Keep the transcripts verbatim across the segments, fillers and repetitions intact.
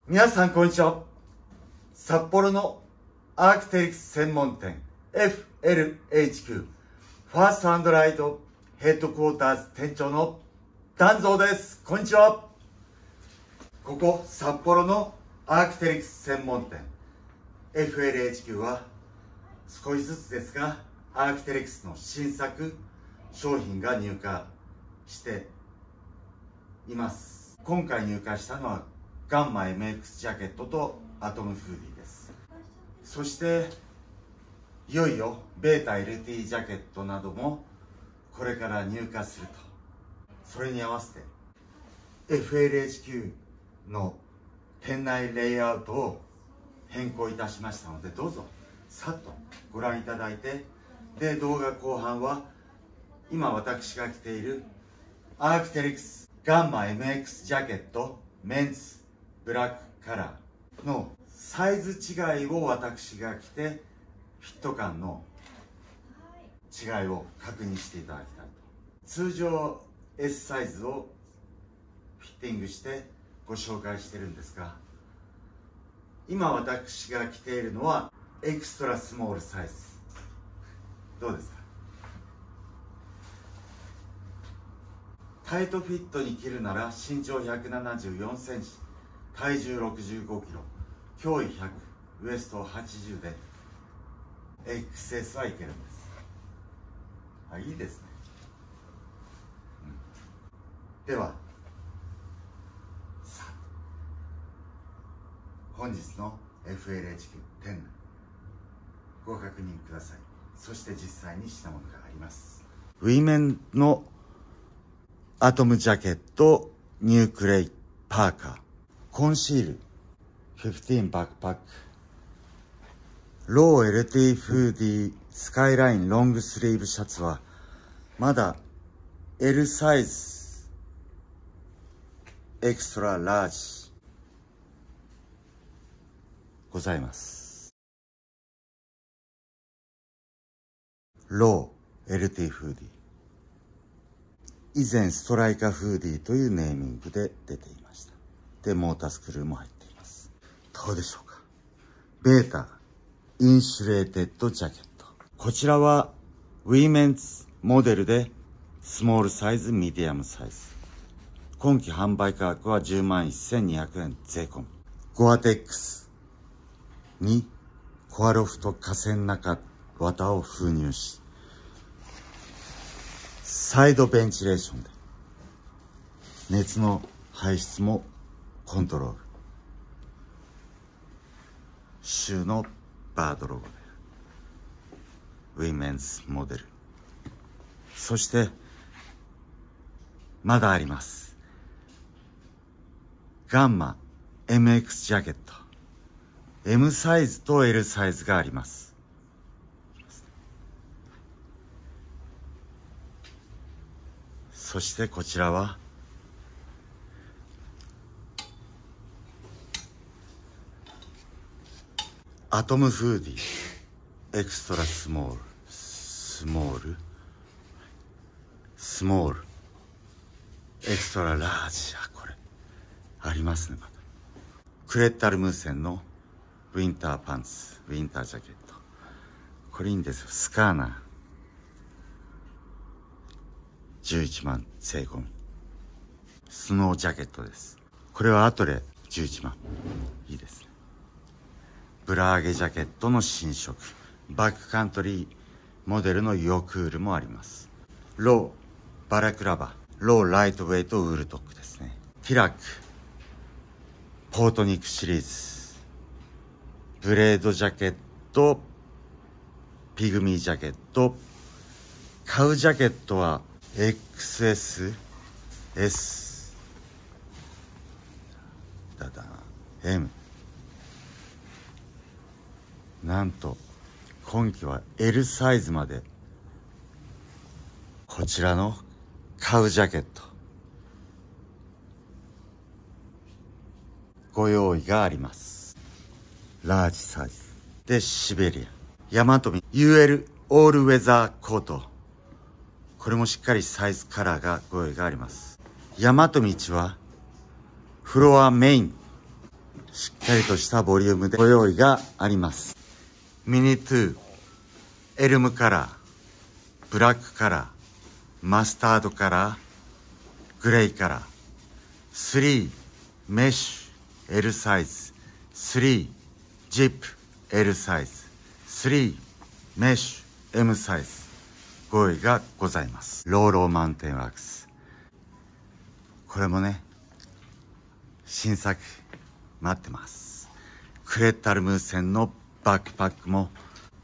皆さんこんにちは。札幌のアークテリクス専門店 エフエルエイチキュー ファースト&ライトヘッドクォーターズ店長の丹蔵です。こんにちは。ここ札幌のアークテリクス専門店 エフエルエイチキュー は少しずつですがアークテリクスの新作商品が入荷しています。今回入荷したのはガンマ エムエックス ジャケットとアトムフーディーです。そしていよいよベータ エルティー ジャケットなどもこれから入荷すると。それに合わせて エフエルエイチキュー の店内レイアウトを変更いたしましたので、どうぞさっとご覧いただいて、で動画後半は今私が着ているアークテリクスガンマ エムエックス ジャケットメンズブラックカラーのサイズ違いを私が着てフィット感の違いを確認していただきたいと。通常 エス サイズをフィッティングしてご紹介してるんですが、今私が着ているのはエクストラスモールサイズ。どうですか？タイトフィットに着るなら身長ひゃくななじゅうよんセンチ、体重ろくじゅうごキロ、胸囲ひゃく、ウエストはちじゅうで エックスエス はいけるんです。あ、いいですね、うん、ではさあ本日の エフエルエイチキュー 店内ご確認ください。そして実際にしたものがあります。ウィメンのアトムジャケットニュークレイパーカー、コンシールじゅうごバックパック、ロー エルティー フーディースカイラインロングスリーブシャツはまだ エル サイズエクストララージございます。ロー エルティー フーディー、以前ストライカーフーディーというネーミングで出ていました。でモータースクルーも入っています。どうでしょうか。ベータインシュレーテッドジャケット、こちらはウィメンズモデルでスモールサイズミディアムサイズ、今期販売価格はじゅうまんせんにひゃくえん税込み。ゴアテックスにコアロフト河川中綿を封入し、サイドベンチレーションで熱の排出もコントロール。州のバードロゴでウィメンズモデル。そしてまだあります。ガンマ エムエックス ジャケット エム サイズと エル サイズがあります。そしてこちらはアトムフーディーエクストラスモールスモールスモールエクストララージ、あ、これありますね。またクレッタルムーセンのウィンターパンツウィンタージャケット、これいいんですよ。スカーナーじゅういちまん税込み。スノージャケットです。これはアトレじゅういちまん、いいですね。ブラーゲジャケットの新色バックカントリーモデルのヨクールもあります。ローバラクラバローライトウェイトウールトックですね。ティラックポートニックシリーズブレードジャケットピグミージャケット、カウジャケットは エックスエス S だだ M、 なんと今季は エル サイズまでこちらのカウジャケットご用意があります。ラージサイズでシベリアヤマトミ ユーエル オールウェザーコート、これもしっかりサイズカラーがご用意があります。ヤマトミチはフロアメインしっかりとしたボリュームでご用意があります。ミニツー、エルムカラー、ブラックカラー、マスタードカラー、グレイカラー、スリー、メッシュ L サイズ、スリー、ジップ L サイズ、スリー、メッシュ M サイズ、ご用意がございます。ローローマウンテンワークス。これもね、新作待ってます。クレッタルムー線のバックパックも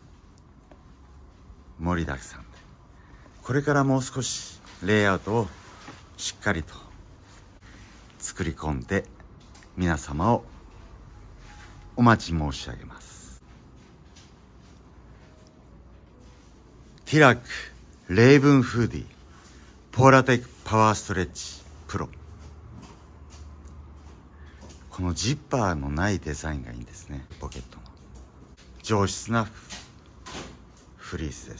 盛りだくさんで、これからもう少しレイアウトをしっかりと作り込んで皆様をお待ち申し上げます。ティラックレイブンフーディーポーラテックパワーストレッチプロ。このジッパーのないデザインがいいんですね。ポケットの上質なフリースです。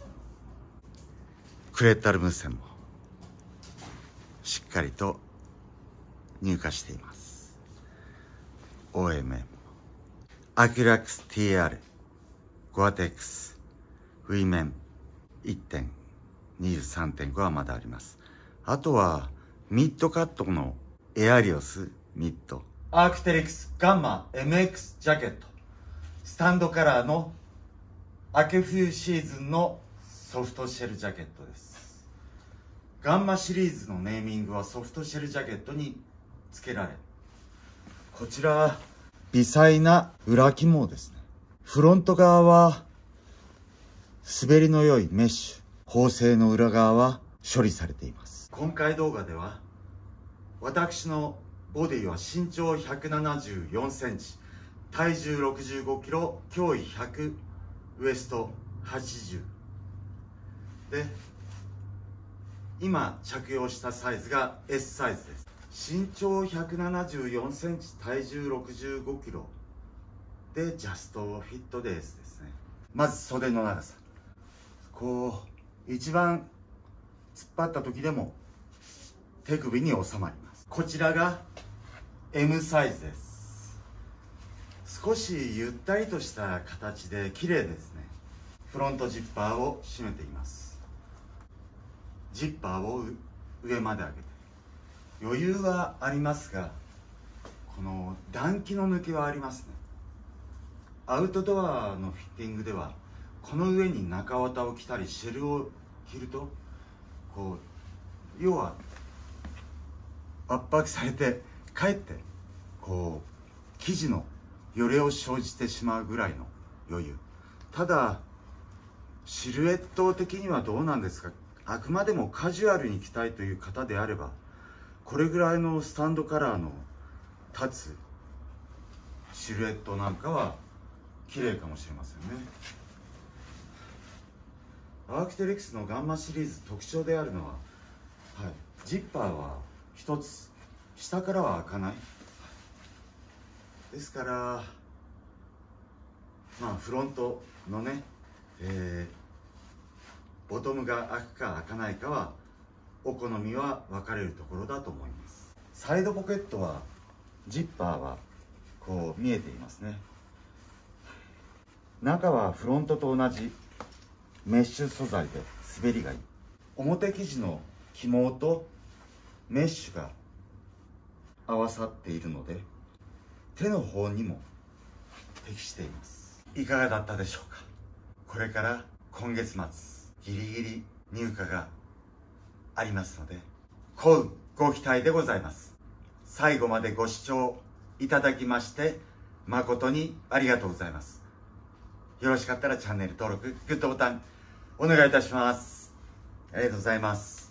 クレッタルム線もしっかりと入荷しています。 オーエムエム アキュラックス ティーアール ゴアテックスウィメン いってんにじゅうさんてんご はまだあります。あとはミッドカットのエアリオスミッド、アークテリクスガンマ エムエックス ジャケット、スタンドカラーの秋冬シーズンのソフトシェルジャケットです。ガンマシリーズのネーミングはソフトシェルジャケットに付けられ、こちら微細な裏肝ですね。フロント側は滑りの良いメッシュ、縫製の裏側は処理されています。今回動画では私のボディは身長ひゃくななじゅうよんセンチ、体重ろくじゅうごキロ、胸囲ひゃく、ウエストはちじゅうで、今着用したサイズが エス サイズです。身長ひゃくななじゅうよんセンチ、体重ろくじゅうごキロでジャストフィットで エス ですね。まず袖の長さ、こう一番突っ張った時でも手首に収まります。こちらが エム サイズです。少しゆったりとした形で綺麗ですね。フロントジッパーを閉めています。ジッパーを上まで上げて余裕はありますが、この暖気の抜けはありますね。アウトドアのフィッティングではこの上に中綿を着たりシェルを着ると、こう要は圧迫されてかえってこう生地のよれを生じてしまうぐらいの余裕。ただシルエット的にはどうなんですか。あくまでもカジュアルに着たいという方であれば、これぐらいのスタンドカラーの立つシルエットなんかは綺麗かもしれませんね。アークテリクスのガンマシリーズ特徴であるのは、はい、ジッパーは一つ下からは開かないですから、まあフロントのね、えー、ボトムが開くか開かないかはお好みは分かれるところだと思います。サイドポケットはジッパーはこう見えていますね。中はフロントと同じメッシュ素材で滑りがいい。表生地の起毛とメッシュが合わさっているので手の方にも適しています。いかがだったでしょうか。これから今月末ギリギリ入荷がありますので、こうご期待でございます。最後までご視聴いただきまして誠にありがとうございます。よろしかったらチャンネル登録、グッドボタンお願いいたします。ありがとうございます。